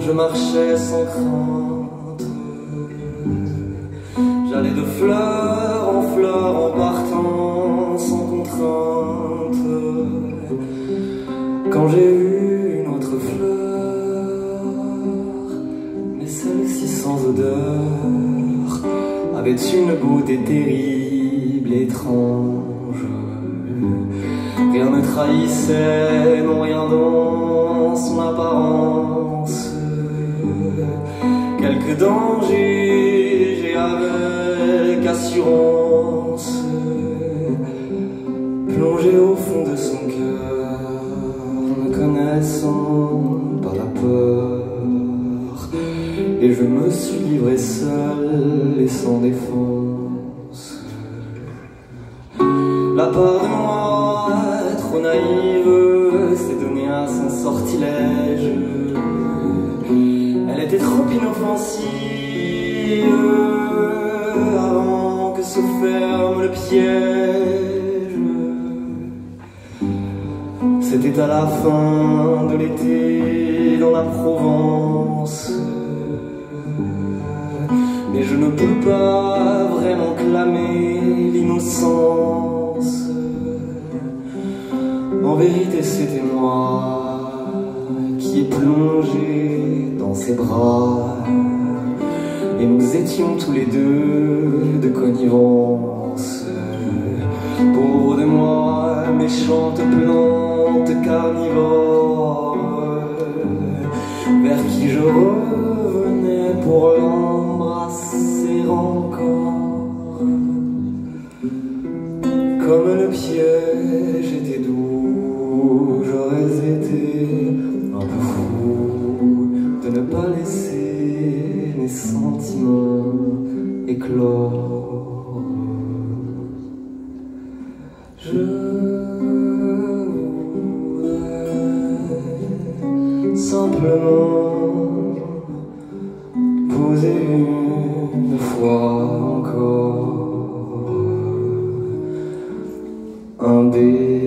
je marchais sans crainte. J'allais de fleur en partant sans contrainte. Quand j'ai vu une autre fleur, mais celle-ci sans odeur, avait une beauté terrible, étrange. Rien ne trahissait, non rien dans son apparence. Quelques dangers j'ai avec assurance plongé au fond de son cœur, ne connaissant pas la peur, et je me suis livré seul et sans défense. La part de moi, trop naïve, s'est donnée à son sortilège. Elle était trop inoffensive avant que se ferme le piège. C'était à la fin de l'été dans la Provence, mais je ne peux pas vraiment clamer l'innocence. En vérité c'était moi qui ai plongé dans ses bras, et nous étions tous les deux de connivence. Pauvre de moi, méchante plante carnivore, vers qui je revenais pour l'embrasser encore. Comme le piège était doux, j'aurais été un peu fou de ne pas laisser mes sentiments éclore. Je voudrais simplement poser une fois encore un baiser